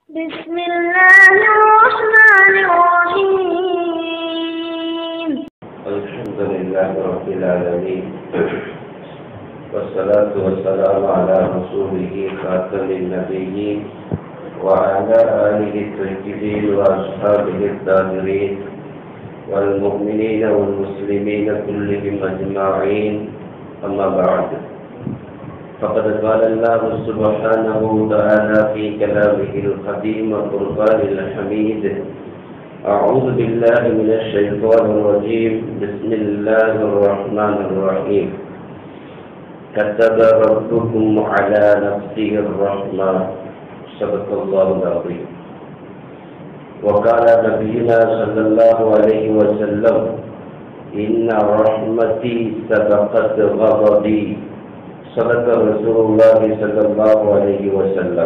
بسم الله الرحمن الرحيم. الحمد لله رب العالمين، والصلاة والسلام على رسوله خاتم النبيين وعلى آله الطيبين وأصحابه الطاهرين والمؤمنين والمسلمين كلهم أجمعين. أما بعد، فقد قال الله سبحانه وتعالى في كلامه القديم والقرآن الحميد: أعوذ بالله من الشيطان الرجيم، بسم الله الرحمن الرحيم. كتب ربكم على نفسه الرحمة، صدق الله العظيم. وقال نبينا صلى الله عليه وسلم: إن رحمتي سبقت غضبي، صدق رسول الله صلى الله عليه وسلم.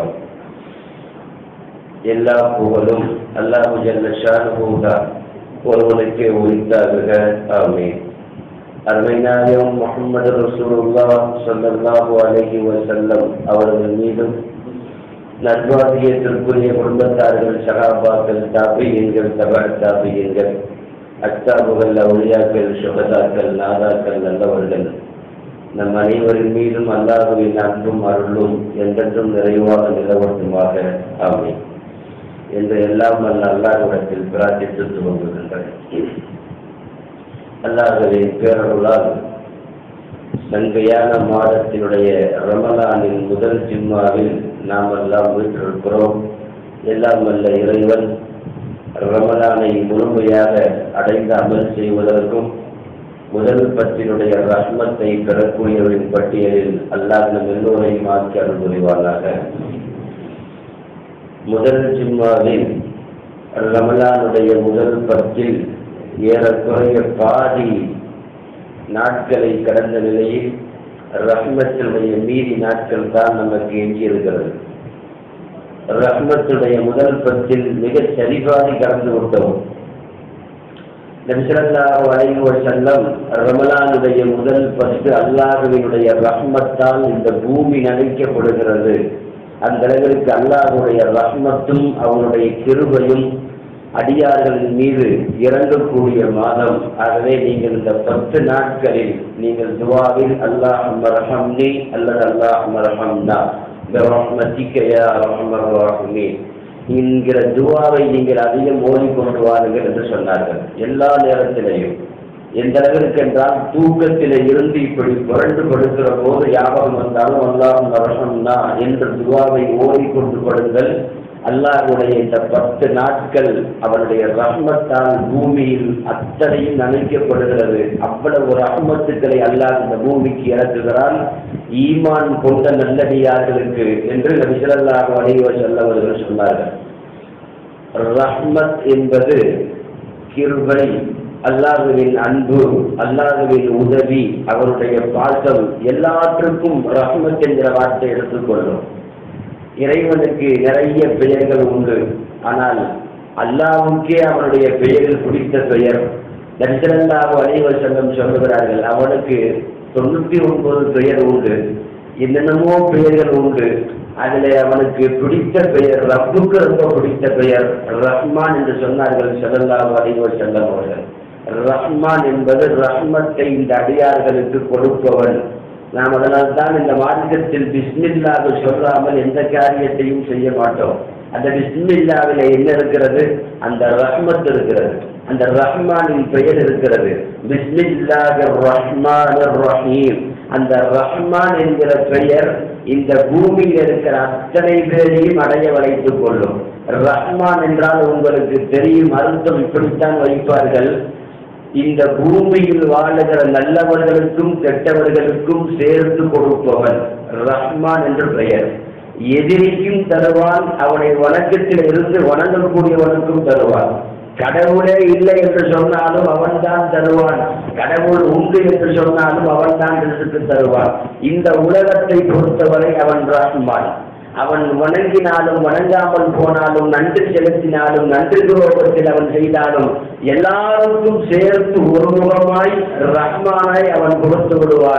எல்லா புகழும் அல்லாஹ் ஜல்ல ஷானுஹு ஒருவனுக்கே உரித்தாகுக. ஆமீன். அருமை நாயகம் முஹம்மது ரசூலுல்லாஹ் ஸல்லல்லாஹு அலைஹி வஸல்லம் அவர்கள் மீதும் நற்வாதியத்திற்குரிய குடும்பத்தார்கள், சஹாபாக்கள், தாபியீன்கள், தபஅத்தாபியீன்கள், அத்தாபுகள், அவுலியாக்கள், ஷுஹதாக்கள், நாதாக்கள், நல்லவர்கள் நம் அனைவரின் மீதும் அல்லாஹ்வின் அன்பும் அருளும் என்றென்றும் நிறைவாக நிலவட்டுமாக. ஆமீன் என்று எல்லாம் அல்லாஹ்விடத்தில் பிரார்த்தித்து துவங்குகின்றன. அல்லாஹ்வின் பேரருளால் சங்கையான மாதத்தினுடைய ரமலானின் முதல் ஜும்மாவில் நாம் எல்லாம் வீற்றிருக்கிறோம். எல்லாம் வல்ல இறைவன் ரமலானை முழுமையாக அடைந்து அமல் செய்வதற்கும் முதல் பத்தினுடைய ரஹ்மத்தை பெறக்கூடியவரின் பட்டியலில் அல்லாஹ் நம் எல்லோரையும் ஆக்கி அருள் புரிவானாக. முதல் ஜும்மாவில் ரமலானுடைய முதல் பத்தில் ஏறக்குறைய பாதி நாட்களை கடந்த நிலையில் ரஹ்மத்தினுடைய மீதி நாட்கள் தான் நமக்கு எஞ்சியிருக்கிறது. ரஹ்மத்துடைய முதல் பத்தில் மிக சரிபாதி கடந்து விட்டோம். நபி ஸல்லல்லாஹு அலைஹி வஸல்லம் ரமலானுடைய முதல் 10 அல்லாஹ்வினுடைய ரஹ்மத்தால் இந்த பூமி நனைக்கப்படுகிறது, அந்த அளவிற்கு அல்லாஹ்வுடைய ரஹ்மத்தும் அவருடைய கிருபையும் அடியார்களின் மீது இறங்கக்கூடிய மாதம். ஆகவே நீங்கள் இந்த 10 நாட்களில் நீங்கள் துஆவில் அல்லாஹும்ம ரஹம்னி அல்லது அல்லாஹும்ம ரஹம்னா பிரஹ்மதிக யா அர்ஹமர் ராஹிமீன் என்கிற துஆவை நீங்கள் அதிகம் ஓதிக்கொண்டு வாருங்கள் என்று சொன்னார்கள். எல்லா நேரத்திலையும் எந்த அளவிற்கு என்றால், தூக்கத்திலே இருந்து இப்படி புரண்டு படுக்கிற போது ஞாபகம் வந்தாலும் அல்லாஹும்ம ரஹம்னா என்ற துஆவை ஓதிக்கொண்டு படுங்கள். அல்லாஹ்வுடைய இந்த 10 நாட்கள் அவனுடைய ரஹ்மத்தால் பூமியில் அத்தனையும் நனைக்கப்படுகிறது. அவ்வளவு ரஹ்மத்துக்களை அல்லாஹ் இந்த பூமிக்கு இறக்குகிறான் ஈமான் கொண்ட நல்லடியார்களுக்கு என்று நபி ஸல்லல்லாஹு அலைஹி வஸல்லம் அவர்கள் சொன்னார்கள். ரஹ்மத் என்பது கிருபை, அல்லாஹ்வின் அன்பு, அல்லாஹ்வின் உதவி, அவருடைய பாசம், எல்லாற்றுக்கும் ரஹ்மத் என்கிற வார்த்தை எடுத்துக்கொள்ளும். இறைவனுக்கு நிறைய பெயர்கள் உண்டு, ஆனால் அல்லாஹ்வுக்கே அவனுடைய பெயரில் பிடித்த பெயர். நபி ஸல்லல்லாஹு அலைஹி வஸல்லம் சொல்லுகிறார்கள், அவனுக்கு 99 பெயர் உண்டு, என்னென்னமோ பெயர்கள் உண்டு. அதில் அவனுக்கு பிடித்த பெயர், ரப்புக்கு ரொம்ப பிடித்த பெயர் ரஹ்மான் என்று சொன்னார்கள் ஸல்லல்லாஹு அலைஹி வஸல்லம் அவர்கள். ரஹ்மான் என்பது ரஹ்மத்தை இந்த அடியார்களுக்கு கொடுப்பவன். நாம் அதனால் தான் இந்த மார்க்கத்தில் பிஸ்மில்லாஹ் சொல்லாமல் எந்த காரியத்தையும் செய்ய மாட்டோம். அந்த பிஸ்மில்லாவில் என்ன இருக்கிறது? அந்த ரஹ்மத் இருக்கிறது, அந்த ரஹ்மானின் பெயர் இருக்கிறது. பிஸ்மில்லாஹிர் ரஹ்மானிர் ரஹீம். அந்த ரஹ்மான் என்கிற பெயர் இந்த பூமியில் இருக்கிற அத்தனை பேரையும் அடைய வளைத்துக் கொள்ளும். ரஹ்மான் என்றால் உங்களுக்கு தெரியும், அர்த்தம் இப்படித்தான் வைப்பார்கள்: இந்த பூமியில் வாழுகிற நல்லவர்களுக்கும் கெட்டவர்களுக்கும் சேர்த்து கொடுப்பவன் ரஹ்மான் என்று பெயர். எதிரிக்கும் தருவான், அவனை வணக்கத்தில் இருந்து வணங்கக்கூடியவனுக்கும் தருவான். கடவுளே இல்லை என்று சொன்னாலும் அவன் தான் தருவான், கடவுள் உண்டு என்று சொன்னாலும் அவன் தான் ரிஸ்க் தருவான். இந்த உலகத்தை பொறுத்தவரை அவன் ரஹ்மான். அவன் வணங்கினாலும் வணங்காமல் போனாலும், நன்றி செலுத்தினாலும் நன்றி துரோகத்தில் அவன் செய்தாலும், எல்லாருக்கும் சேர்த்து ஒருமுகமாய் ரஹ்மானாய் அவன் கொடுத்து விடுவான்.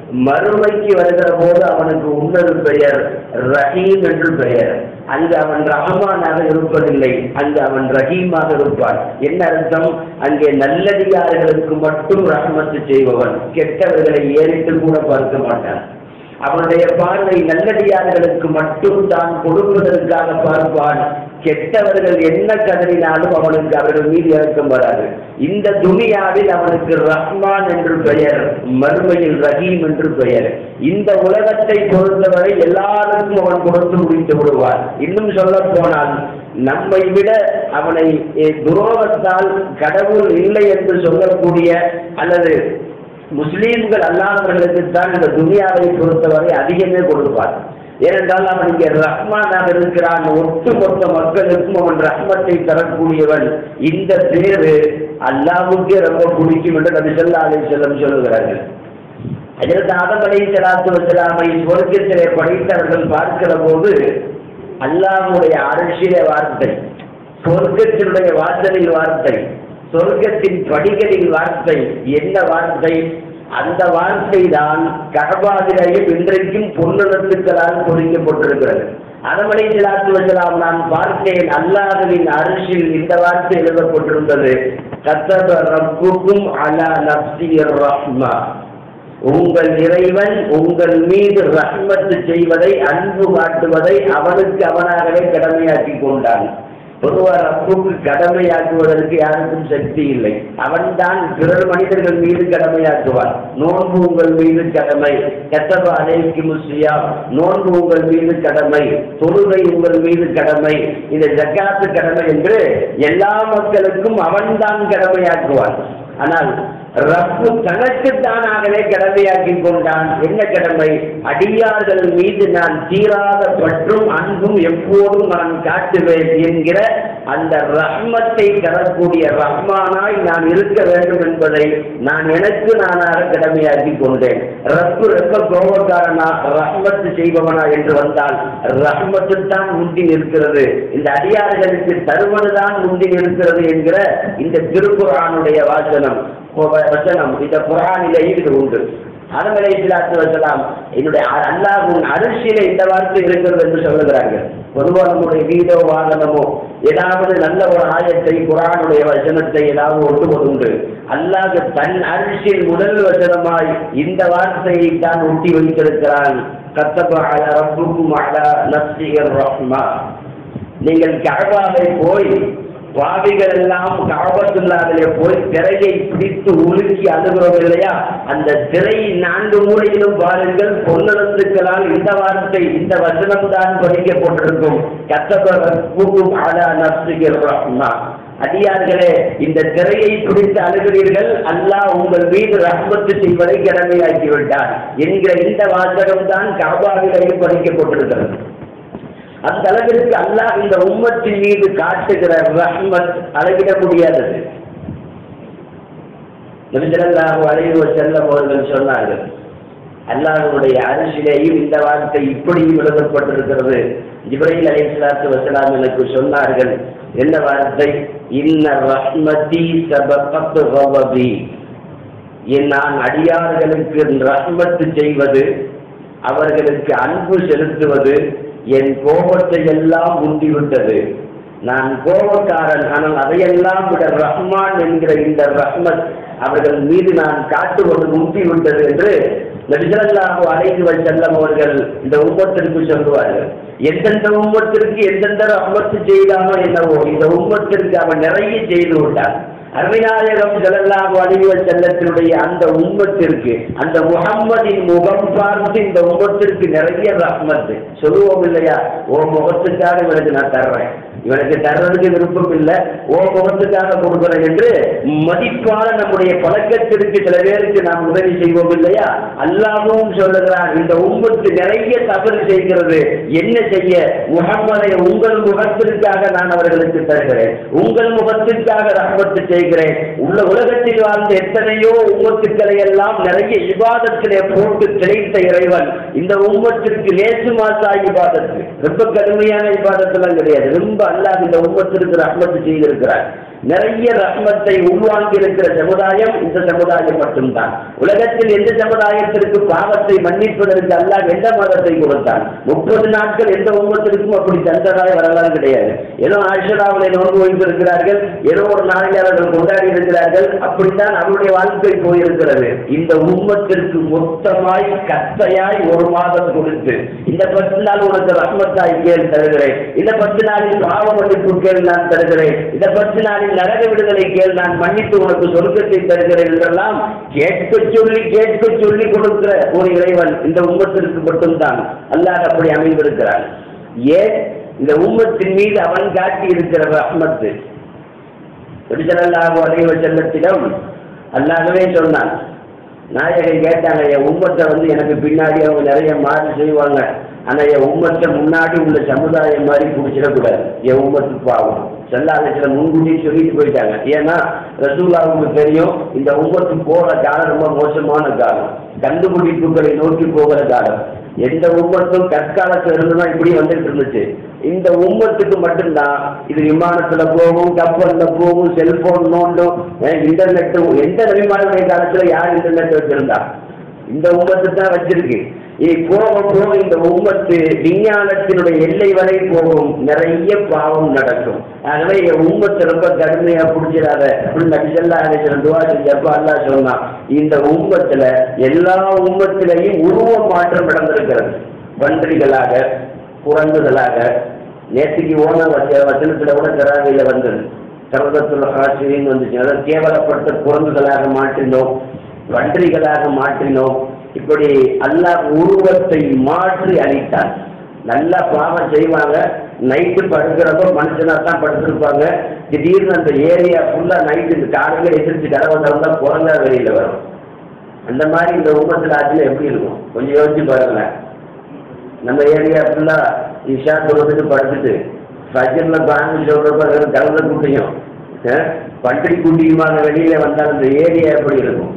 மறுமைக்கு வருகிற போது அவனுக்கு இன்னொரு பெயர் ரஹீம் என்று பெயர். அங்கு அவன் ரஹ்மானாக இருப்பதில்லை, அங்கு அவன் ரஹீமாக இருப்பான். என்ன அர்த்தம்? அங்கே நல்லடியார்களுக்கு மட்டும் ரஹ்மத்து செய்பவன், கெட்டவர்களை ஏறிட்டு கூட பார்க்க மாட்டான். அவனுடைய பார்வை நல்லடியார்களுக்கு மட்டும் தான் கொடுப்பதற்காக பார்ப்பான். கெட்டவர்கள் என்ன கதறினாலும் அவனுக்கு அவர்கள் மீது இறக்கம் வராது. இந்த துனியாவில் அவனுக்கு ரஹ்மான் என்று பெயர், மறுமையில் ரஹீம் என்று பெயர். இந்த உலகத்தை பொறுத்தவரை எல்லாருக்கும் அவன் கொடுத்து முடித்து விடுவான். இன்னும் சொல்ல போனால் நம்மை விட அவனை துரோகத்தால் கடவுள் இல்லை என்று சொல்லக்கூடிய அல்லது முஸ்லீம்கள் அல்லாதவர்களுக்கு தான் இந்த துனியாவை பொறுத்தவரை அதிகமே கொடுப்பார். ஏனென்றால் அவன் இங்கே ரஹ்மானாக இருக்கிறான். ஒட்டுமொத்த மக்களுக்கும் அவன் ரஹ்மத்தை தரக்கூடியவன். இந்த பேரு அல்லாஹ்வுக்கே ரொம்ப பிடிக்கும் என்று நபி ஸல்லல்லாஹு அலைஹி வஸல்லம் சொல்லுகிறார்கள். ஹஜ்ரத் ஆதம் அலைஹிஸ்ஸலாத்து வஸ்ஸலாமை சொர்க்கத்திலே படைத்தவர்கள் பார்க்கிற போது அல்லாஹ்வுடைய அர்ஷிலே வார்த்தை, சொர்க்கத்தினுடைய வாசலில் வார்த்தை, சொர்க்கத்தின் படிகளில் வார்த்தை. என்ன வார்த்தை? அந்த வார்த்தை தான் கஅபாவிலேயும் இன்றைக்கும் பொன்னிறத்துக்களால் பொறிக்கப்பட்டிருக்கிறது. ஆதம் அலைஹிஸ்ஸலாத்து வஸ்ஸலாம் நான் பார்த்தேன், அல்லாஹ்வின் அர்ஷில் இந்த வார்த்தை எழுதப்பட்டிருந்தது, கத்தப ரப்புக்கும் அலா நஃப்ஸிர் ரஹ்மா. உங்கள் இறைவன் உங்கள் மீது ரஹ்மத்து செய்வதை, அன்பு காட்டுவதை அவனுக்கு அவனாகவே கடமையாக்கி கொண்டான். பொதுவாக ரப்புக்கு கடமையாக்குவதற்கு யாருக்கும் சக்தி இல்லை. அவன்தான் பிறர் மனிதர்கள் மீது கடமையாக்குவான். நோன்பு உங்கள் மீது கடமை, கத்தப அலைக்கும் ஸியாம், நோன்பு உங்கள் மீது கடமை, தொழுகை உங்கள் மீது கடமை, இந்த ஜக்காத்து கடமை என்று எல்லா மக்களுக்கும் அவன்தான் கடமையாக்குவான். ஆனால் ரப்பு தனக்கு தானாகவே கடமையாக்கி கொண்டான். என்ன கடமை? அடியார்கள் மீது நான் தீராத பற்றும் அன்பும் எப்போதும் நான் காட்டுவேன் என்கிற அந்த ரஹ்மத்தை தரக்கூடிய ரஹ்மானாய் நான் இருக்க வேண்டும் என்பதை நான் எனக்கு நானாக கடமையாக்கி கொண்டேன். ரப்பு ரொம்ப கோபக்காரனா, ரஹ்மத்து செய்பவனா என்று வந்தால் ரஹ்மத்து தான் முந்தி நிற்கிறது, இந்த அடியார்களுக்கு தருவதுதான் முந்தி நிற்கிறது என்கிற இந்த திருக்குர்ஆனுடைய வசனம் இந்த குர்ஆனிலேயே இது உண்டு. ஆதம் அலைஹிஸ்ஸலாத்து வஸ்ஸலாம் என்னுடைய அல்லாஹ்வின் அர்ஷிலே இந்த வார்த்தை இருக்கிறது என்று சொல்லுகிறார்கள். பொதுவாக நம்முடைய வீடோ வாகனமோ ஏதாவது நல்ல ஒரு ஆயத்தை, குர்ஆனுடைய வசனத்தை ஏதாவது ஒட்டுவதுண்டு. அல்லாஹ் தன் அர்ஷில் முதல் வசனமாய் இந்த வார்த்தையை தான் ஒட்டி வைத்திருக்கிறான். கத்தப அலா ரப்புக்கும் அலா நஃப்ஸிர் ரஹ்மா. நீங்கள் கஅபாவை போய் பாவிகள் எல்லாம் கஅபத்துல்லாஹிலே போய் திரையை பிடித்து உலுக்கி அழுகிறோம் இல்லையா, அந்த திரை 4 மூலையிலும் பாருங்கள், பொன்னெழுத்துக்களால் இந்த வார்த்தை, இந்த வசனம் தான் பதிக்கப்பட்டிருக்கும். கத்தப ரப்புக்கும் அலா நஃப்ஸிர் ரஹ்மா. அடியார்களே, இந்த திரையை பிடித்து அழுகிறீர்கள், அல்லாஹ் உங்கள் மீது ரஹ்மத்து செய்வதை கடமையாக்கி விட்டார் என்கிற இந்த வாசகம் தான் கஅபாவிலேயும் பதிக்கப்பட்டிருக்கிறது. அந்த அளவிற்கு அல்லாஹ் இந்த உம்மத்தின் மீது காட்டுகிற ரஹ்மத் அளவிட முடியாதது. நபி ஸல்லல்லாஹு அலைஹி வஸல்லம் அவர்கள் சொன்னார்கள், அல்லாஹ்வுடைய அர்ஷிலேயும் இந்த வார்த்தை இப்படியும் எழுதப்பட்டிருக்கிறது. ஜிப்ரீல் அலைஹிஸ்ஸலாத்து வஸலாம் எனக்கு சொன்னார்கள், என்ன வார்த்தை? இன்ன ரஹ்மதி சபகத் கதபி. நான் அடியார்களுக்கு ரஹ்மத்து செய்வது, அவர்களுக்கு அன்பு செலுத்துவது என் கோபத்தை எல்லாம் முந்திவிட்டது. நான் கோபக்காரன், ஆனால் அதையெல்லாம் விட ரஹ்மான் என்கிற இந்த ரஹ்மத் அவர்கள் மீது நான் காட்டுவது முந்திவிட்டது என்று நபி ஸல்லல்லாஹு அலைஹி வஸல்லம் அவர்கள் இந்த உம்மத்திற்கு சொல்லுவார்கள். எந்தெந்த உம்மத்திற்கு எந்தெந்த ரஹ்மத்து செய்தானோ என்னவோ இந்த உம்மத்திற்கு அவன் நிறைய செய்து விட்டான். அருமைநாயகம் ஸல்லல்லாஹு அலைஹி வஸல்லத்தினுடைய அந்த உம்மத்திற்கு, அந்த முஹம்மதின் முகம் பார்த்து இந்த உம்மத்திற்கு நிறைய ரஹ்மத் சொல்லுவோம் இல்லையா? ஓ முகத்துக்காக இவனுக்கு நான் தர்றேன், இவனுக்கு தர்றதுக்கு விருப்பம் இல்லை, ஓ முகத்துக்காக கொடுக்குறேன் என்று மதிப்பான நம்முடைய பழக்கத்திற்கு சில பேருக்கு நாம் உதவி செய்வோம் இல்லையா? அல்லாஹ்வும் சொல்லுகிறான், இந்த உம்மத்து நிறைய தவறு செய்கிறது, என்ன செய்ய? முஹம்மதை உங்கள் முகத்திற்காக நான் அவர்களுக்கு தருகிறேன், உங்கள் முகத்திற்காக ரஹ்மத்து செய்கிறேன். உள்ள உலகத்தில் வாழ்ந்த எத்தனையோ உம்மத்துக்களை எல்லாம் நிறைய இபாதத்திலே போட்டு திளைத்த இறைவன் இந்த உம்மத்திற்கு லேசு மாசா இபாதத்து, ரொம்ப கடுமையான இபாதத்தெல்லாம் கிடையாது, ரொம்ப அல்லாஹ் இந்த உம்மத்திற்கு ரஹ்மத்து செய்திருக்கிறார். நிறைய ரஹ்மத்தை உள்வாங்கி இருக்கிற சமுதாயம் இந்த சமுதாயம் மட்டும்தான். உலகத்தில் எந்த சமுதாயத்திற்கு பாவத்தை மன்னிப்பதற்கு அல்லாஹ் எந்த மதத்தை கொடுத்தான்? 30 நாட்கள் எந்த உம்மத்திற்கும் அப்படி தந்ததாய் வரலாறு கிடையாது. ஏதோ ஆஷராவிலே நோன்பு வைத்திருக்கிறார்கள், ஏதோ ஒரு நாளில் அவர்கள் கொண்டாடி இருக்கிறார்கள், அப்படித்தான் அவருடைய வாழ்க்கை போயிருக்கிறது. இந்த உம்மத்திற்கு மொத்தமாய் கத்தையாய் 1 மாதம் கொடுத்து, இந்த 10 நாள் உனக்கு ரஹ்மத்தாய் கேள் தருகிறேன், இந்த 10 நாளில் பாவ மன்னிப்பு கேள் நான் தருகிறேன், இந்த 10 நாளில் நரக விடுதலை கேள் நான் மன்னித்து உனக்கு சொர்க்கத்தை தருகிறேன் என்றெல்லாம் கேட்க சொல்லி கொடுக்கிற ஒரு இறைவன் இந்த உம்மத்திற்கு மட்டும்தான் அல்லாஹ் அப்படி அமைந்திருக்கிறார். ஏன்? இந்த உம்மத்தின் மீது அவன் காட்டி இருக்கிற ரஹ்மத்து. ஸல்லல்லாஹு அலைஹி வஸல்லத்திடம் அல்லாஹ்வே சொன்னான். நாயகன் கேட்டாங்க, என் உம்மத்தை எனக்கு பின்னாடி அவங்க நிறைய மாறி செய்வாங்க, ஆனா என் உம்மத்தை முன்னாடி உள்ள சமுதாயம் மாதிரி பிடிச்சிடக்கூடாது, என் உம்மத்து பாவம். ஸல்லல்லாஹு முன்கூட்டியே சொல்லிட்டு போயிட்டாங்க. ஏன்னா ரசூலுல்லாஹ்வுக்கு தெரியும் இந்த உம்மத்து போற காலம் ரொம்ப மோசமான காலம், கண்டுபிடிப்புகளை நோக்கி போகிற காலம். எந்த உம்மத்தும் கற்காலத்துல இருந்துதான் இப்படி வந்துட்டு இருந்துச்சு. இந்த உம்மத்துக்கு மட்டும்தான் இது விமானத்துல போகும், கப்பல்ல போகும், செல்போன் நோண்டும், இன்டர்நெட். எந்த நபிமாருடைய காலத்துல யார் இன்டர்நெட் வச்சிருந்தா? இந்த உம்மத்து தான் வச்சிருக்கு. போக இந்த உம்மத்து விஞ்ஞானத்தினுடைய எல்லை வரை போகும், நிறைய பாவம் நடக்கும். ஆகவே என் உம்மத்தை ரொம்ப கடுமையா பிடிச்சிடாத அப்படின்னு நபி ஸல்லல்லாஹு அலைஹி வஸல்லம் துஆ செஞ்சப்ப அல்லாஹ் சொன்னான், இந்த உம்மத்துல எல்லா உம்மத்திலையும் உருவ மாற்றம் நடந்திருக்கிறது. பன்றிகளாக, குரங்குகளாக, நேற்றுக்கு ஓன வசனத்துல கூட தராவையில வந்தது, சர்வத்துல ஹாசிரின்னு வந்துச்சு. அதை கேவலப்பட்ட குரங்குகளாக மாற்றினோம், பன்றிகளாக மாற்றினோம். இப்படி அல்லாஹ் உருவத்தை மாற்றி அளித்தான். நல்லா பாவம் செய்வாங்க, நைட்டு படுக்கிறப்ப மனுஷனா தான் படுத்திருப்பாங்க, திடீர்னு அந்த ஏரியா ஃபுல்லா நைட்டு காலையில் எதிர்த்து கதவை திறந்தா குரங்கா வெளியில வரும். அந்த மாதிரி இந்த உம்மத்தில் ஆட்சியில் எப்படி இருக்கும் கொஞ்சம் யோசிச்சு பாருங்களேன். நம்ம ஏரியா ஃபுல்லா இஷா தொழுதுட்டு படுத்துட்டு ஃபஜ்ர்ல பாங்கு சொல்றப்ப கலந்த கூட்டியும் பன்றி குட்டியுமாக வெளியில வந்தால் அந்த ஏரியா எப்படி இருக்கும்?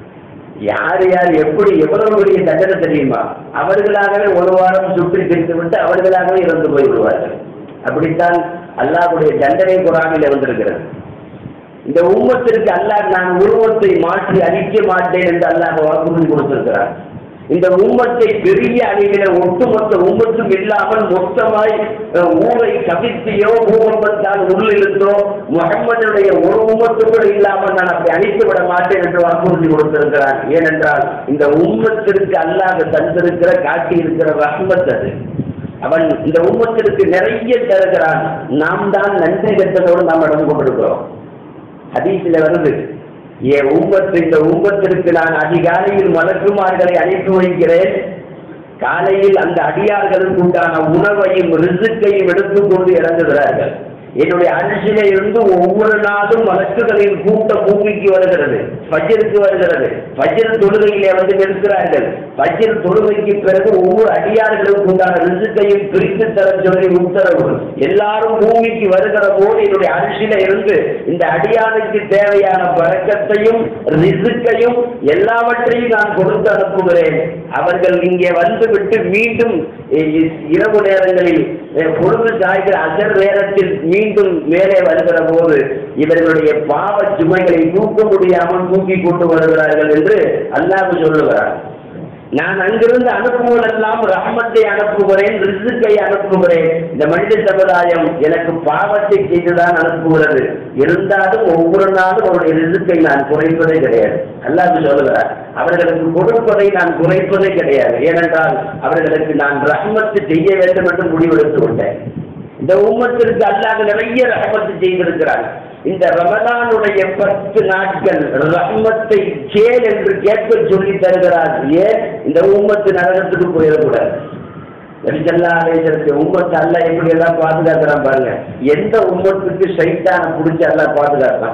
யார் யார் எப்படி எவ்வளவு பெரிய தண்டனை தெரியுமா? அவர்களாகவே 1 வாரம் சுற்றி திரித்து விட்டு அவர்களாகவே இறந்து போய்விடுவார்கள். அப்படித்தான் அல்லாஹ்வுடைய தண்டனை குர்ஆனில் வந்திருக்கிறது. இந்த உம்மத்திற்கு அல்லாஹ் நான் உருவத்தை மாற்றி அழிக்க மாட்டேன் என்று அல்லாஹ் வாக்குறுதி கொடுத்திருக்கிறார். இந்த உம்மத்தை பெரிய அணியில ஒட்டுமொத்த உம்மத்தும் இல்லாமல் மொத்தமாய் ஊரை கவித்தியோ பூகம்பத்தால் உள்ளிருந்தோ முஹம்மதுடைய ஒரு உம்மத்துக்குள் இல்லாமல் நான் அப்படி அழித்து விட மாட்டேன் என்று வாக்குறுதி கொடுத்திருக்கிறார். ஏனென்றால் இந்த உம்மத்திற்கு அல்லாஹ் தந்திருக்கிற காட்டி இருக்கிற ரஹ்மத் அது. அவன் இந்த உம்மத்திற்கு நிறைய தருகிறான். நாம் தான் நன்றி கட்டதோடு நாம் இடம் கொண்டிருக்கிறோம். ஹதீஸில் வருது, இந்த உம்மத்திற்கு நான் அதிகாலையில் மலக்குமார்களை அனுப்பி வைக்கிறேன், காலையில் அந்த அடியார்களுக்கு உண்டான உணவையும் ரிசுக்கையும் எடுத்துக்கொண்டு இறங்குகிறார்கள். என்னுடைய அரிசியில இருந்து ஒவ்வொரு நாளும் மலக்குகளின் கூட்டம் பூமிக்கு வருகிறது, ஃபஜ்ருக்கு வருகிறது. ஃபஜ்ர் தொழுகையிலே நிற்கிறார்கள். ஃபஜ்ர் தொழுகைக்கு பிறகு ஒவ்வொரு அடியார்களுக்கு உண்டான ரிசுக்கையும் பிரித்து தர சொல்லி உத்தரவு. எல்லாரும் பூமிக்கு வருகிற போது என்னுடைய அரிசியில இருந்து இந்த அடியானுக்கு தேவையான பரக்கத்தையும் ரிசுக்கையும் எல்லாவற்றையும் நான் கொடுத்து அனுப்புகிறேன். அவர்கள் இங்கே வந்துவிட்டு மீண்டும் இரவு நேரங்களில் பொழுது சாய்கிற அசர் நேரத்தில் மீண்டும் மேலே வருகிற போது இவர்களுடைய பாவ சுமைகளை தூக்க முடியாமல் தூக்கி கொண்டு வருகிறார்கள் என்று அல்லாஹ் சொல்லுகிறார். நான் அங்கிருந்து அனுப்புவதெல்லாம் ரஹ்மத்தை அனுப்புகிறேன், ரிசுக்கை அனுப்புகிறேன். இந்த மனித சமுதாயம் எனக்கு பாவத்தை செய்துதான் அனுப்புகிறது. இருந்தாலும் ஒவ்வொரு நாளும் அவருடைய ரிசுக்கை நான் குறைப்பதே கிடையாது. அல்லாஹ் சொல்லுகிறார், அவர்களுக்கு கொடுப்பதை நான் குறைப்பதே கிடையாது. ஏனென்றால் அவர்களுக்கு நான் ரஹ்மத்து செய்ய வேண்டும் என்று முடிவெடுத்து விட்டேன். இந்த உம்மத்திற்கு அல்லாஹ் நிறைய ரஹ்மத்து செய்திருக்கிறார். இந்த ரமலானுடைய 10 நாட்கள் ரஹ்மத்தை கேள் என்று கேட்க சொல்லி தருகிறார். ஏன்? இந்த உம்மத்து நரகத்துக்கு போயிடக்கூடாது. நபி ஸல்லல்லாஹு அலைஹி வஸல்லம் உம்மத்தை அல்லாஹ் எப்படி எல்லாம் பாதுகாக்கிறான் பாருங்க. எந்த உம்மத்துக்கு ஷைத்தானை பிடிச்சி அல்லாஹ் பாதுகாத்தான்?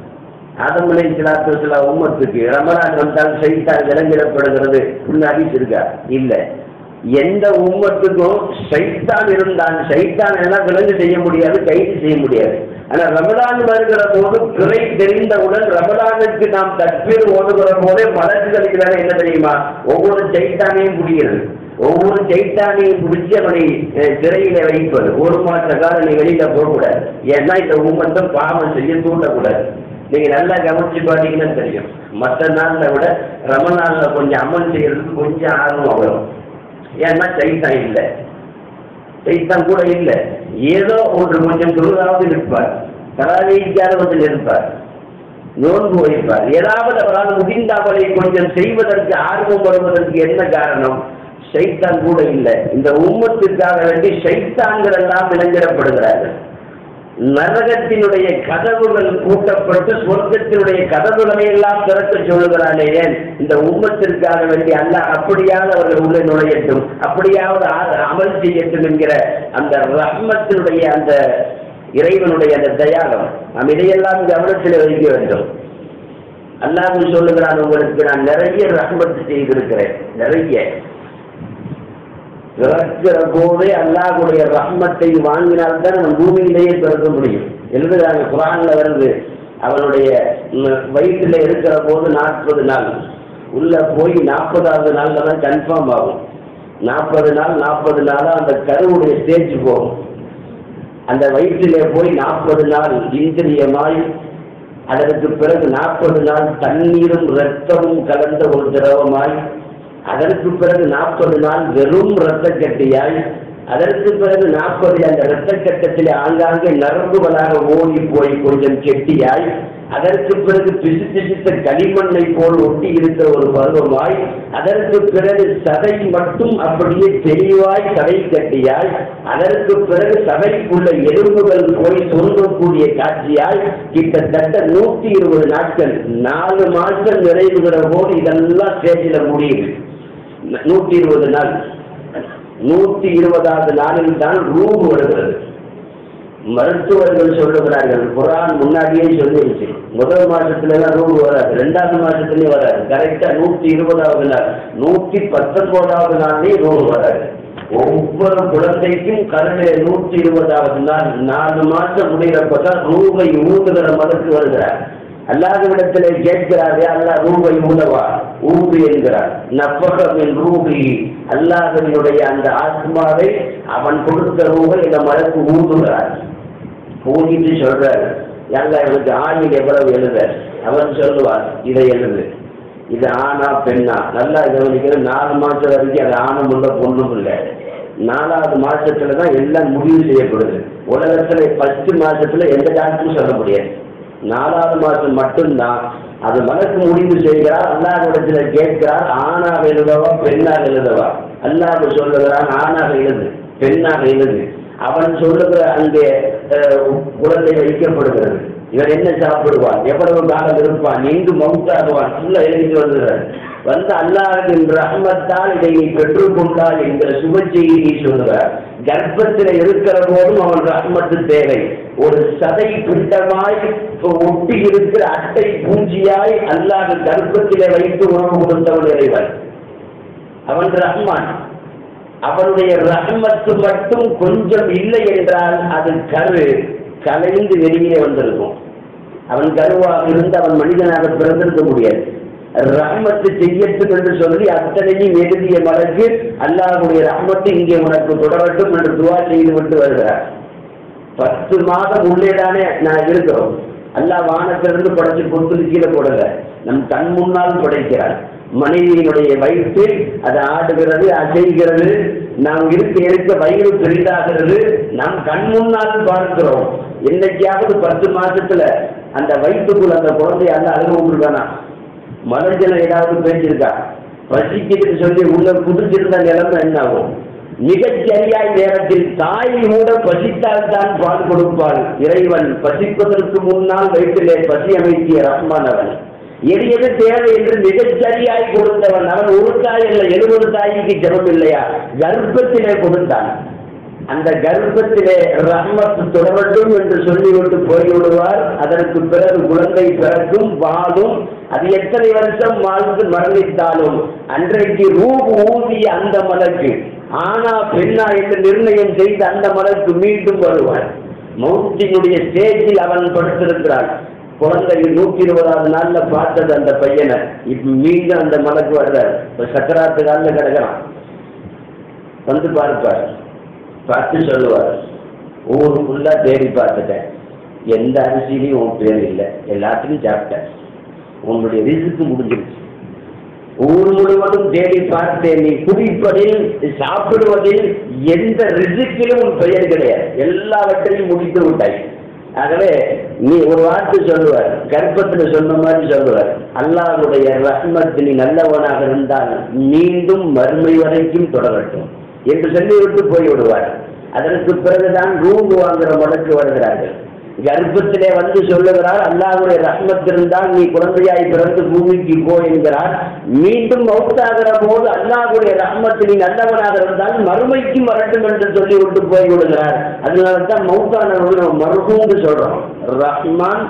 ஆதம் அலைஹிஸ்ஸலாத்து வஸலாம் உம்மத்துக்கு ரமலான் வந்தால் ஷைத்தான் விலங்கிடப்படுகிறது ஹதீஸ் இருக்கா? இல்லை. எந்த உம்மத்துக்கும் ஷைத்தான் இருந்தான், ஷைத்தான் எல்லாம் விலங்கு செய்ய முடியாது, கைது செய்ய முடியாது. ஆனா ரமலான் வருகிற போது பிறை தெரிந்தவுடன் ரமலானுக்கு நாம் தக்பீர் ஓதுகிற போதே மலக்குகளுக்கு என்ன தெரியுமா? ஒவ்வொரு ஷைத்தானையும் முடிகிறது. ஒவ்வொரு சைத்தானையும் பிடிச்சி அவனை சிறையில வைப்பது. 1 மாச காலம் நீ வெளியில போகக்கூடாது. ஏன்னா இந்த உம்மத்தை பாவம் செய்ய தூண்டக்கூடாது. நீங்க நல்லா கவனிச்சு பார்த்தீங்கன்னா தெரியும், மற்ற நாள்ல விட ரமணான்ல கொஞ்சம் அமல் செய்யறதுக்கு கொஞ்சம் ஆர்வம் வரும். ஏன்னா சைத்தான் இல்லை, சைத்தான் கூட இல்லை. ஏதோ ஒன்று கொஞ்சம் தொழுதாவது இருப்பார், தராவீச்சாரவத்தில் இருப்பார், நோன்பு வைப்பார். ஏதாவது அவரால் முடிந்த அவரை கொஞ்சம் செய்வதற்கு ஆர்வம் வருவதற்கு என்ன காரணம்? சைத்தான் கூட இல்லை. இந்த உம்மத்திற்காக வேண்டி சைத்தான்கள் எல்லாம் விளங்கிடப்படுகிறார்கள். நரகத்தினுடைய கதவுகள் கூட்டப்பட்டு சொர்க்கத்தினுடைய கதவுகளை எல்லாம் திறக்க சொல்லுகிறானே. ஏன்? இந்த உம்மத்திற்காக வேண்டி அல்லாஹ் அப்படியாவது அவர்கள் உள்ளே நுழையட்டும், அப்படியாவது அமல் செய்யட்டும் என்கிற அந்த ரஹ்மத்தினுடைய அந்த இறைவனுடைய அந்த தயாகம் நாம் இதையெல்லாம் கவனத்தில் வைக்க வேண்டும். அல்லாஹ் சொல்லுகிறான், உங்களுக்கு நான் நிறைய ரஹ்மத்து செய்திருக்கிறேன். நிறைய பிறக்கிற போதே அல்லாஹ்வுடைய ரஹ்மத்தை வாங்கினால்தான் நம்ம பூமியிலேயே பிறக்க முடியும். எழுதுகிறாங்க, குர்ஆன்ல வருது, அவனுடைய வயிற்றில் இருக்கிற போது 40 நாள் உள்ள போய் 40வது நாள்ல தான் கன்ஃபார்ம் ஆகும். 40 நாளாக அந்த கருவுடைய ஸ்டேஜ் போகும். அந்த வயிற்றிலே போய் 40 நாள் இந்திரியமாய், அதற்கு பிறகு 40 நாள் தண்ணீரும் இரத்தமும் கலந்த ஒரு திரவமாய், அதற்கு பிறகு 40 நாள் வெறும் இரத்த கட்டியாய், அதற்கு பிறகு 40 அந்த இரத்த கட்டத்தில் ஆங்காங்கே நரம்புகளாக ஓடி போய் கொஞ்சம் கெட்டியாய், அதற்கு பிறகு பிசு பிசித்த களிமண்ணை போல் ஒட்டி இருக்கிற ஒரு பருவமாய், அதற்கு பிறகு சதை மட்டும் அப்படியே தெளிவாய் சதை கட்டியாய், அதற்கு பிறகு சதைக்குள்ள எலும்புகள் போய் சொந்தக்கூடிய காட்சியாய், கிட்டத்தட்ட 120 நாட்கள், 4 மாதம் நிறைவுகிற போது இதெல்லாம் ஸ்டேஜில் முடியுது. 120 நாள், 120வது நாளில் தான் ரூஹ் வருகிறது. மருத்துவர்கள் சொல்லுகிறார்கள், குர்ஆன் முன்னாடியே சொல்லிருச்சு, முதல் மாசத்துல எல்லாம் ரூஹ் வராது, 2வது மாசத்துலயே வராது. கரெக்டா 120வது நாள், 119வது நாள்லயே ரூஹ் வராது. ஒவ்வொரு குழந்தைக்கும் கருணை 120வது நாள், 4 மாசம் முடிகிறப்பதான் ரூஹை ஊதுகிற மதத்து வருகிறார். அல்லாஹ்விடத்திலே கேட்கிறாரே, அல்லாஹ் ரூஹை ஊதவா, ஊது என்கிறார். நஃபகமின் ரூஹி, அல்லாஹ்வினுடைய அந்த ஆத்மாவை அவன் கொடுத்த ரூஹை இந்த மலக்கு ஊதுகிறார். ஊதிட்டு சொல்றாரு, அல்லாஹ் இவனுக்கு ஆயுள் எவ்வளவு எழுத? அவன் சொல்லுவார், இதை எழுது, இது ஆணா பெண்ணா நல்லா கவனிக்கிற. 4 மாசம் வரைக்கும் அது ஆணும் இல்லை பொண்ணும் இல்லை. 4வது மாசத்துலதான் எல்லாம் முடிவு செய்யப்படுது. உலகத்துல 10 மாசத்துல எந்த டாக்டரும் சொல்ல முடியாது. 4வது மாசம் மட்டும்தான் அது மனசு முடிவு செய்கிறார். அல்லாஹ்விடத்துல கேட்கிறார், ஆணாக எழுதவா பெண்ணாக எழுதவா? அல்லாஹ் சொல்லுகிறான், ஆணாக எழுது, பெண்ணாக எழுது. அவன் சொல்லுகிற அங்கே குழந்தை வைக்கப்படுகிறது. இவன் என்ன சாப்பிடுவான், எவ்வளவு காலம் இருப்பான், எங்கு மவுத்தாகுவான், ஃபுல்லா எழுதிட்டு வந்துகிறார். வந்து அல்லாஹ்வின் ரஹ்மத்தால் இதை நீ பெற்றுக்கொண்டால் என்கிற சுப செய்தியை சொல்லுகிறார். கர்ப்பத்தில் இருக்கிற போதும் அவன் ரஹ்மத்து தேவை. ஒரு சதை பிண்டமாய் ஒட்டி இருக்கிற அட்டை பூஞ்சியாய் அல்லாஹ் கர்ப்பத்திலே வைத்து உணவு கொடுத்தவன் இறைவன். அவன் ரஹ்மான். அவனுடைய ரஹ்மத்து மட்டும் கொஞ்சம் இல்லை என்றால் அது கரு கலைந்து வெளியே வந்திருக்கும். அவன் கருவாக இருந்து அவன் மனிதனாக பிறந்திருக்க முடியாது. ரஹ்மத்து செய்யட்டும் என்று சொல்லி அத்தனையும் எழுதிய மலக்கு அல்லாஹ்வுடைய ரஹ்மத்து இங்கே உனக்கு தொடரட்டும் என்று துவா செய்து விட்டு வருகிறார். 10 மாதம் உள்ளேதானே நான் இருக்கிறோம். அல்லாஹ் வானத்திலிருந்து படைச்சு பொறுத்து கீழே போடல, நம் கண் முன்னால் படைக்கிறார். மனைவியினுடைய வயிற்றில் அது ஆடுகிறது, அசைகிறது, நாம் இருக்க வயிறு பெரிதாகிறது, நாம் கண் முன்னால் பார்க்கிறோம். என்னைக்காவது 10 மாசத்துல அந்த வயிற்றுக்குள்ள அந்த குழந்தைய அல்ல அழுக விட்டுருக்கானா? மனஜல ஏதாவது பேசியிருக்கா? பசிக்குதுன்னு சொல்லி உள்ள குதிச்சிருந்த நிலைமை என்ன ஆகும்? மிகச்சரியாய் நேரத்தில் தாய் கூட பசித்தால் தான் பால் கொடுப்பாள். இறைவன் பசிப்பதற்கு முன்னால் வயிற்றிலே பசி அமைத்திய ரஹ்மான் அவன். எது தேவை என்று மிகச்சரியாய் கொடுத்தவன் அவன். ஒரு தாய் அல்ல, 70 தாய்க்கு ஜெபம் இல்லையா? கர்ப்பத்திலே கொடுத்தான். அந்த கர்ப்பத்திலே ரஹ்மத்து தொடரட்டும் என்று சொல்லிவிட்டு போய்விடுவார். அதற்கு பிறகு குழந்தை பிறக்கும், வாழும். அது எத்தனை வருஷம் வாழ்ந்து மரணித்தாலும் அன்றைக்கு ரூஹ் ஊதிய அந்த மலக்கு ஆனா பெண்ணா என்று நிர்ணயம் செய்து அந்த மலக்கு மீண்டும் வருவார். மௌத்தினுடைய ஸ்டேஜில் அவன் படுத்திருக்கிறான். குழந்தை 120வது நாள்ல பார்த்தது அந்த பையனை. இப்ப மீண்டும் அந்த மலக்கு வர்றார். இப்ப சக்கராத்து காலில் கிடக்கிறான். வந்து பார்ப்பார், பார்த்து சொல்லுவார், ஊர் ஃபுல்லா தேடி பார்த்துட்டேன், எந்த அரிசியிலையும் உன் பேர் இல்லை, எல்லாத்தையும் சாப்பிட்டேன், உன்னுடைய ரிசுக்கு முடிஞ்சிருச்சு. ஊர் முழுவதும் தேடி பார்த்தேன், நீ குடிப்பதில் சாப்பிடுவதில் எந்த ரிசுக்கிலும் உன் பெயர் கிடையாது, எல்லாவற்றையும் முடித்து விட்டாய். ஆகவே நீ ஒரு வார்த்தை சொல்லுவார், கர்ப்பத்தில் சொன்ன மாதிரி சொல்லுவார், அல்லாஹ்வுடைய ரஹ்மத் நீ நல்லவனாக இருந்தால் மீண்டும் மறுமை வரைக்கும் தொடரட்டும் என்று சொல்லிவிட்டு போய்விடுவார். அதற்கு பிறகுதான் ரூம் வாங்குற முடக்கு வருகிறார்கள். கர்ப்பத்திலே வந்து சொல்லுகிறார், அல்லாஹ்வுடைய ரஹ்மத் இருந்தால் நீ குழந்தையாய் பிறந்து பூமிக்கு போ என்கிறார். மீண்டும் மௌத்தாகிற போது அல்லாஹ்வுடைய ரஹ்மத் நீ நல்லவனாக இருந்தால் மறுமைக்கும் வரட்டும் என்று சொல்லிவிட்டு போய்விடுகிறார். அதனால தான் மௌத்தானவர்கள் மர்ஹூம்னு சொல்றோம். ரஹ்மான்,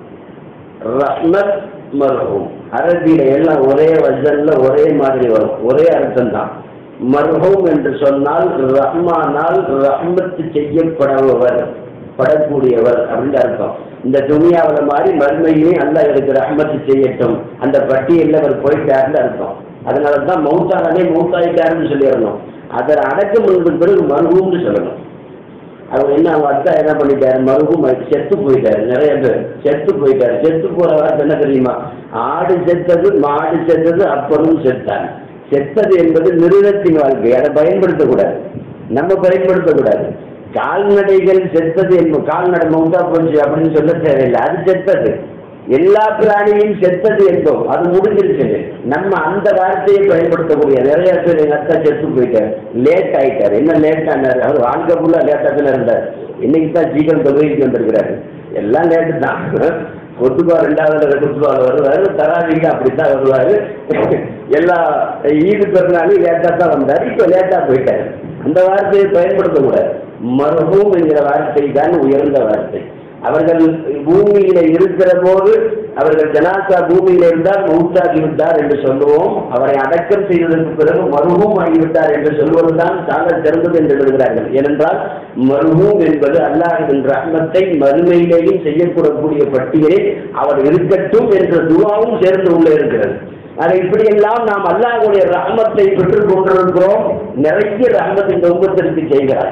ரஹ்மத், மர்ஹூம் அரபியில எல்லாம் ஒரே வசன்ல ஒரே மாதிரி வரும், ஒரே அர்த்தம் தான். மர்ஹூம் என்று சொன்னால் ரஹ்மானால் ரஹ்மத் செய்யப்படுபவர், படக்கூடியவர் அப்படின்னு அர்த்தம். இந்த துனியாவில் மாதிரி மறுமையிலே அல்லாஹ் எனக்கு ரஹ்மத் செய்யட்டும், அந்த பட்டியலில் அவர் போயிட்டாருன்னு அர்த்தம். அதனால தான் மௌத்தானே மௌத்தாயிட்டாருன்னு சொல்லிடணும். அதை அடக்கம் பண்ணதுக்கு பிறகு மர்ஹூம்னு சொல்லணும். அவர் என்ன, அவங்க அத்தா என்ன பண்ணிட்டாரு, மர்ஹூம் செத்து போயிட்டாரு. நிறைய பேர் செத்து போயிட்டாரு. செத்து போற வார்த்தை என்ன தெரியுமா? ஆடு செத்தது, மாடு செத்தது, அப்பனும் செத்தாங்க. செத்தது என்பது மிருகத்தின் வாழ்க்கை, அதை பயன்படுத்தக்கூடாது, நம்ம பயன்படுத்தக்கூடாது. கால்நடைகள் செத்தது என்பது, கால்நடை மௌத்தா போச்சு அப்படின்னு சொல்ல தேவையில்லை, அது செத்தது. எல்லா பிராணியும் செத்தது என்போம், அது முடிஞ்சிருச்சு. நம்ம அந்த வார்த்தையை பயன்படுத்தக்கூடிய நிறைய பேர், எங்க அத்தா செத்து போயிட்டார், லேட் ஆயிட்டார். என்ன லேட் ஆனார்? அவர் வாழ்க்கை ஃபுல்லா லேட்டா தான் இருந்தார். இன்னைக்கு தான் சீக்கிரம் தொழுகைக்கு வந்திருக்கிறாரு. எல்லாம் லேட்டு தான். கொத்துபா 2வது கொத்துபாவில் வருவாரு, தராவிக்கு அப்படித்தான் வருவாரு. எல்லா ஈடு பெருநாளும் லேட்டா தான் வந்தார், இப்போ லேட்டா போயிட்டாரு. அந்த வார்த்தையை பயன்படுத்தக்கூடாது. மர்ஹூம் என்கிற வார்த்தை தான் உயர்ந்த வார்த்தை. அவர்கள் பூமியில இருக்கிற போது, அவர்கள் ஜனாசா பூமியில இருந்தால் மௌத்தாகி விட்டார் என்று சொல்லுவோம். அவரை அடக்கம் செய்ததற்கு பிறகு மர்ஹூம் ஆகிவிட்டார் என்று சொல்வதுதான் சால சிறந்தது என்று எழுதுகிறார்கள். ஏனென்றால் மர்ஹூம் என்பது அல்லாஹ்வின் ரஹ்மத்தை மறுமையிலேயும் செய்யக்கூடக்கூடிய பட்டியலில் அவர் இருக்கட்டும் என்ற துஆவும் சேர்ந்து உள்ளே இருக்கிறது. அதை இப்படியெல்லாம் நாம் அல்லாஹ்வுடைய ரஹ்மத்தை பெற்றுக் கொண்டிருக்கிறோம். நிறைய ரஹ்மத் இந்த உம்மத்திற்கு செய்கிறார்.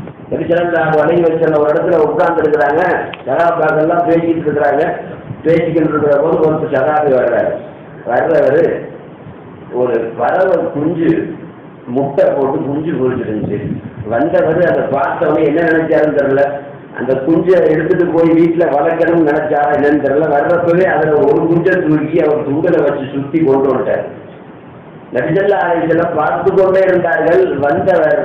வலை வச்ச ஒரு இடத்துல உட்கார்ந்து இருக்கிறாங்க, சகாபாக்கெல்லாம் பேசிக்கிட்டு இருக்கிறாங்க. பேசிக்கிட்டு இருக்கிற போது ஒரு சகாபி வர்றவர் ஒரு பறவை குஞ்சு முட்டை போட்டு குஞ்சு பொறிச்சிருந்துச்சு. வந்தவர் அதை பார்த்தவனே என்ன நினைச்சாருன்னு தெரியல, அந்த குஞ்சை எடுத்துட்டு போய் வீட்டில் வளர்க்கணும்னு நினைச்சாரா என்னன்னு தெரியல. வர்றப்பவே அதில் ஒரு குஞ்சை தூக்கி அவர் தூங்கலை வச்சு சுற்றி கொண்டு வந்துட்டார். நபிசல்லா அலைஹிஸ்ஸலாம் பார்த்து கொண்டே இருந்தார்கள். வந்தவர்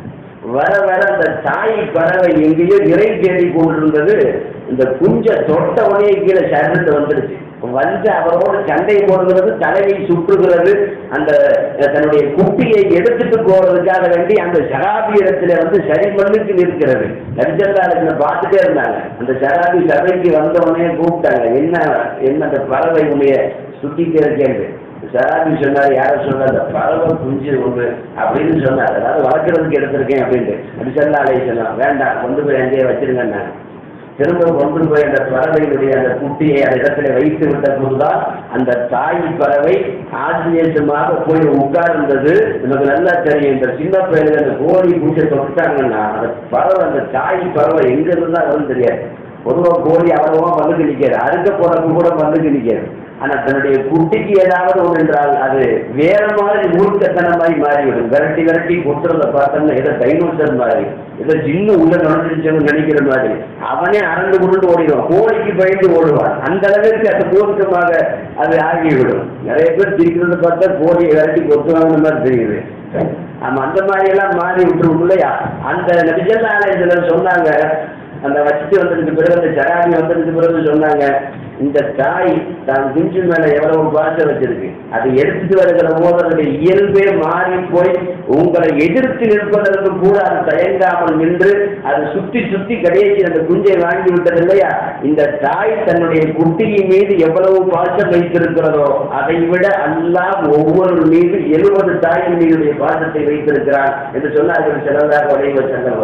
வர வர அந்த தாய் பறவை எங்கேயோ இறை தேடி கொண்டிருந்தது. இந்த குஞ்சை தொட்டவனே கீழே சரண்டு வந்துடுச்சு. வந்து அவரோட சண்டை போடுகிறது, தலையை சுற்றுகிறது. அந்த தன்னுடைய குட்டியை எடுத்துட்டு போறதுக்காக வேண்டி அந்த சகாபி இடத்துல வந்து சரி மண்ணுக்கு நிற்கிறது. நபிசல்லாஹு பார்த்துட்டே இருந்தாங்க. அந்த சகாபி சபைக்கு வந்தவனே கூப்பிட்டாங்க, என்ன என்ன அந்த பறவை உடைய சுட்டிட்டே இருக்கேன். சராபி சொன்னார், யார சொன்னார், அந்த பறவை குஞ்சு ஒன்று அப்படின்னு சொன்னார், அதாவது வளர்க்கறதுக்கு எடுத்திருக்கேன் அப்படின்ட்டு. நபிசல்லா அலைஹிஸ்ஸலாம் வேண்டாம், கொண்டு போய் அங்கேயே வச்சிருங்க. திரும்ப கொண்டு போய் அந்த பறவையினுடைய அந்த குட்டியை அந்த இடத்துல வைத்து விட்ட போதுதான் அந்த தாய் பறவை ஆசிரியமாக போய் உட்கார்ந்தது. நமக்கு நல்லா தெரியும், இந்த சின்ன பையனுக்கு அந்த கோழி குஞ்சை தொட்டாங்கன்னா அந்த பறவை, அந்த தாய் பறவை எங்க இருந்தா வரும்னு தெரியாது. பொதுவாக கோழி அவ்வளவா மண்ணுக்கு நிற்காது, அறுக்க போறதுக்கு கூட மண்ணுக்கு நிற்காது. ஆனா தன்னுடைய குட்டிக்கு ஏதாவது ஒன்று என்றால் அது வேற மாதிரி மூர்க்கத்தனமாய் மாறிவிடும். விரட்டி விரட்டி கொத்துறத பார்த்தோம்னா ஏதோ டைனோசர் மாதிரி, ஏதோ ஜின்னு உள்ள நுழைஞ்சிருச்சோன்னு நினைக்கிற மாதிரி அவனே அரண்டு உருண்டு ஓடிடுவான். கோழிக்கு பயந்து ஓடுவான். அந்த அளவிற்கு அது மூர்க்கமாக அது ஆகிவிடும். நிறைய பேர் திரிக்கிறத பார்த்தா கோழியை விரட்டி கொத்துவாங்க மாதிரி தெரியுது. ஆமா, அந்த மாதிரி எல்லாம் மாறி விட்டுரும் இல்லையா? அந்த நபிசல்லா அலைஹிஸ்ஸலாம் சொன்னாங்க, அந்த வச்சுட்டு வந்ததுக்கு பிறகு, அந்த சராபி வந்ததுக்கு பிறகு சொன்னாங்க, இந்த தாய் தான் குஞ்சு மேல எவ்வளவு பாசம் வச்சிருக்கு, அதை எடுத்துட்டு வருகிற போது அதனுடைய இயல்பே மாறி போய் உங்களை எதிர்த்து நிற்பதற்கு கூட அது தயங்காமல் நின்று அது சுத்தி சுத்தி கடைசி அந்த குஞ்சை வாங்கி விட்டது இல்லையா? இந்த தாய் தன்னுடைய குட்டியின் மீது எவ்வளவு பாசம் வைத்திருக்கிறதோ அதை விட அல்லாஹ் ஒவ்வொரு மீது 70 தாயின் மீதுடைய பாசத்தை வைத்திருக்கிறான் என்று சொன்னார்கள். சிலதாக உடைய சங்கங்கள்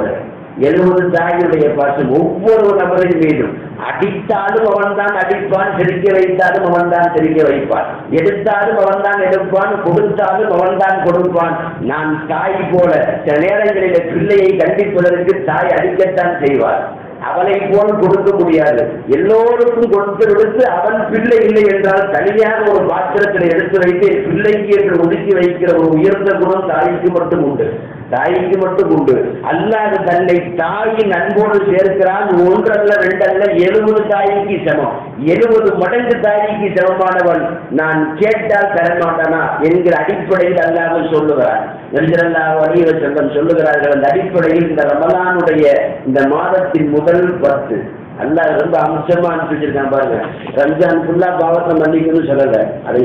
70 தாயுடைய பாசம் ஒவ்வொரு நபரின் மீதும். அடித்தாலும் அவன் தான் அடிப்பான், சிரிக்க வைத்தாலும் அவன் தான் சிரிக்க வைப்பான், எடுத்தாலும் அவன் தான் எடுப்பான், கொடுத்தாலும் அவன் தான் கொடுப்பான். நான் தாய் போல சில நேரங்களில் பிள்ளையை கண்டிப்பதற்கு தாய் அடிக்கத்தான் செய்வார். அவனை போல் கொடுக்க முடியாது. எல்லோருக்கும் கொடுத்து அவன் பிள்ளை இல்லை என்றால் தனியாக ஒரு பாத்திரத்தில் எடுத்து வைத்து பிள்ளைக்கு என்று ஒதுக்கி வைக்கிற ஒரு உயர்ந்த குணம் தாய்க்கு மட்டும் உண்டு. தாய்க்கு மட்டும் உண்டு. அல்லாத தன்னை தாயின் அன்போடு சேர்க்கிறான். 1 அல்ல 2 அல்ல 70 தாய்க்கு சமம். 70 மடங்கு தாய்க்கு சமமானவன் நான் கேட்டால் தரமாட்டானா என்கிற அடிப்படையில் அல்லாமல் சொல்லுகிறார். நபிஸல்லல்லாஹு அலைஹி வஸல்லம் சொல்லுகிறார்கள். அந்த அடிப்படையில் இந்த ரமலானுடைய இந்த மாதத்தின் முதல் 10 அல்லாஹ் ரொம்ப அம்சமா அனுப்பிச்சிருக்கான் பாருங்க. ரம்ஜான் ஃபுல்லா பாவத்தை மன்னிக்கணும்னு சொல்லல, அதை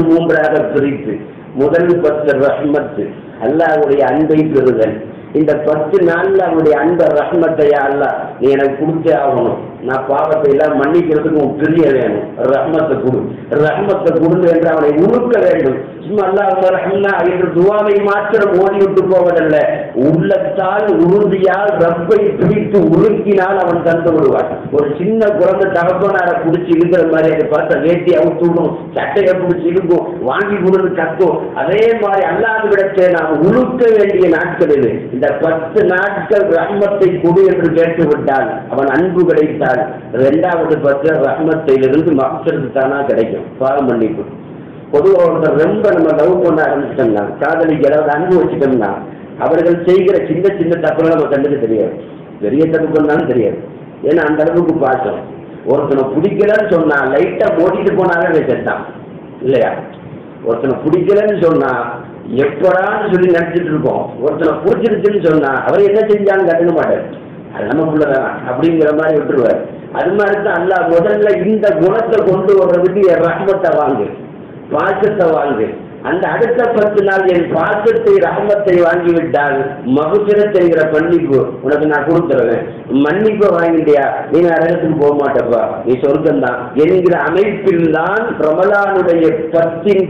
3 பிரித்து முதல் 10 ரஹ்மத், அல்லாஹ்வுடைய அன்பை பெறுதல். இந்த 10 நாள்ல அவனுடைய அன்ப ரஹ்மத்தையா அல்லாஹ் நீ எனக்கு கொடுத்தே ஆகணும். நான் பாவத்தை எல்லாம் மன்னிக்கிறதுக்கு உன் பிரிய வேணும். ரஹ்மத்தை கொடு, ரஹ்மத்தை கொடுங்க என்று அவனை உருக்க வேண்டும். சும்மா அல்லாஹ் ரஹ்மனா என்று துவாவை மாத்திரம் ஓடிவிட்டு போவதல்ல, உள்ளத்தால் உறுதியால் ரப்பை பிடித்து உருக்கினால் அவன் தந்து விடுவான். ஒரு சின்ன குழந்தை தகப்பனார பிடிச்சி இருக்கிற மாதிரி அதை பார்த்த வேட்டி அவுத்து விடும், சட்டையை பிடிச்சி இருக்கும், வாங்கி கொடுத்து கத்தும். அதே மாதிரி அல்லாத விடத்தை நாம் உருக்க வேண்டிய நாட்கள் இது. இந்த 10 நாட்கள் ரஹ்மத்தை கொடு என்று கேட்டு விட்டால் அவன் அன்பு கிடைத்தால் 2வது 10 ரஹ்மத்திலிருந்து மக்சருக்கு தானா கிடைக்கும், பாவம் மன்னிப்பு. பொதுவாக ஒருத்தர் ரொம்ப நம்ம லவ் பண்ண ஆரம்பிச்சிட்டோம்னா, காதலிக்கு ஏதாவது அன்பு வச்சுட்டோம்னா அவர்கள் செய்கிற சின்ன சின்ன தப்புலாம் நம்ம கண்டுக்க தெரியாது. பெரிய தப்பு பண்ணாலும் தெரியாது. ஏன்னா அந்த அளவுக்கு பாசம். ஒருத்தனை பிடிக்கலன்னு சொன்னா லைட்டா ஓட்டிட்டு போனாலே செத்தான் இல்லையா? ஒருத்தனை பிடிக்கலன்னு சொன்னா எப்படான்னு சொல்லி நினைச்சிட்டு இருக்கோம். ஒருத்தனை பிடிச்சிருச்சுன்னு சொன்னா அவர் என்ன செஞ்சாலும் கண்டுக்க மாட்டார். அது நமக்குள்ளதான் அப்படிங்கிற மாதிரி விட்டுருவார். அது மாதிரி தான் அல்லாஹ் முதல்ல இந்த குணத்தை கொண்டு வர்றதுக்கு என் ரஹ்மத்தை வாங்கு, பாசத்தை வாங்கு. அந்த அடுத்த 10 நாள் என் பாசத்தை ரஹ்மத்தை வாங்கிவிட்டால் மகுபிரத் என்கிற மன்னிப்பு உனக்கு நான் கொடுத்துருவேன். மன்னிப்பை வாங்கிட்டியா நீ நரகத்துக்கு போக மாட்டப்பா, நீ சொர்க்கம்தான் என்கிற அமைப்பில் தான் ரமலானுடைய 10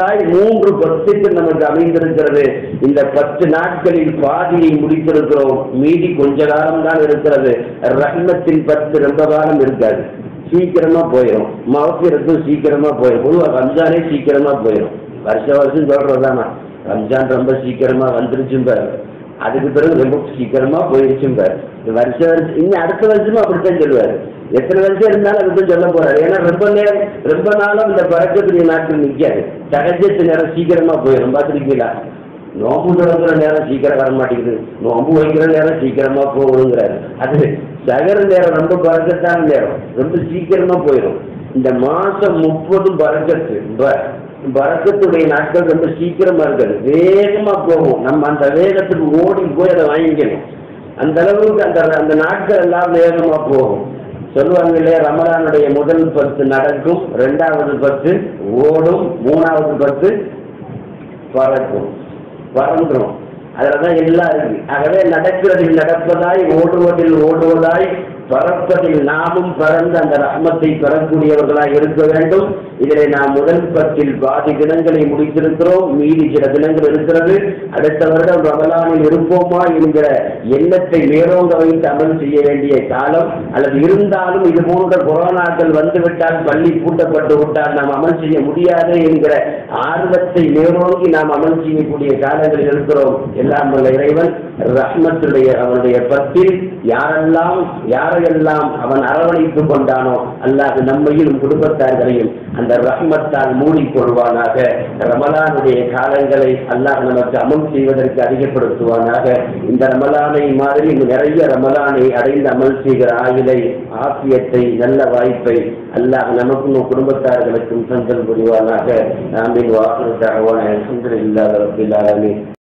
3 10 நமக்கு அமைந்திருக்கிறது. இந்த 10 நாட்களில் பாதியை முடித்திருக்கிறோம். மீதி கொஞ்ச காலம் தான் இருக்கிறது. ரஹ்மத்தின் 10 ரொம்ப காலம் இருக்காது, சீக்கிரமா போயிடும். மகபிரத்தும் சீக்கிரமா போயிடும். பொதுவாக ரம்ஜானே சீக்கிரமா போயிடும். வருஷம் சொல்றதானா ரம்ஜான் ரொம்ப சீக்கிரமா வந்துருச்சும்பாரு, அதுக்கு பிறகு ரொம்ப சீக்கிரமா போயிருச்சும்பாரு. வருஷம் இன்னும் அடுத்த வருஷமும் அப்படித்தான் சொல்லுவாரு. எத்தனை வருஷம் இருந்தாலும் அதுதான் சொல்ல போறாரு. ஏன்னா ரொம்ப நாளும் இந்த பறக்கக்கூடிய நாட்கள் நிற்காது. சகஜத்து நேரம் சீக்கிரமா போயிடும். பார்த்துருக்கீங்களா? நோம்பு தொடங்குற நேரம் சீக்கிரம் வர மாட்டேங்குது, நோம்பு வைக்கிற நேரம் சீக்கிரமா போகணுங்கிறாரு. அது சகர நேரம் ரொம்ப பறக்கத்தான நேரம், ரொம்ப சீக்கிரமா போயிடும். இந்த மாசம் 30 பறக்கத்து, பறக்கத்துடைய நாட்கள் ரொம்ப சீக்கிரமா இருக்குது, வேகமா போகும். நம்ம அந்த வேகத்துக்கு ஓடி போய் அதை வாங்கிக்கணும். அந்த அளவுக்கு அந்த நாட்கள் எல்லாம் வேகமா போகும். சொல்லுவாங்க இல்லையா, ரமலானுடைய முதல் 10 நடக்கும், 2வது 10 ஓடும், 3வது 10 பறக்கும், பறந்துடும். அதுலதான் எல்லாம் இருக்கு. ஆகவே நடக்கிறதில் நடப்பதாய், ஓடுவதில் ஓடுவதாய், பறப்பதில் நாமும் பறந்து அந்த ரஹ்மத்தை பெறக்கூடியவர்களாக இருக்க வேண்டும். இதிலே நாம் முதல் 10 பாதி தினங்களை முடித்திருக்கிறோம். மீதி சில தினங்கள் இருக்கிறது. அடுத்த வருடம் ரமலானில் இருப்போமா என்கிற எண்ணத்தை மேலோங்க வைத்து அமல் செய்ய வேண்டிய காலம். அல்லது இருந்தாலும் இது போன்ற கொரோனாக்கள் வந்துவிட்டால், பள்ளி பூட்டப்பட்டு விட்டால் நாம் அமல் செய்ய முடியாது என்கிற ஆர்வத்தை மேலோங்கி நாம் அமல் செய்யக்கூடிய காலங்களில் இருக்கிறோம். எல்லாம் வல்ல இறைவன் ரஹ்மத்துடைய அவனுடைய 10 யாரையெல்லாம் அவன் அரவணைத்துக் கொண்டானோ அல்லாஹ் நம்மையும் குடும்பத்தார்களையும் அந்த ரஹ்மத்தால் மூடிக்கொள்வானாக. ரமலானுடைய காலங்களை அல்லாஹ் நமக்கு அமல் செய்வதற்கு அதிகப்படுத்துவானாக. இந்த ரமலானை மாதிரி நிறைய ரமலானை அடைந்து அமல் செய்கிற ஆயுளை, ஆசியத்தை, நல்ல வாய்ப்பை அல்லாஹ் நமக்கும் குடும்பத்தார்களுக்கும் தந்தல் புரிவானாக. ஆமீன். வாஹிரு தஅவானா அல்ஹம்துலில்லாஹி ரப்பில் ஆலமீன்.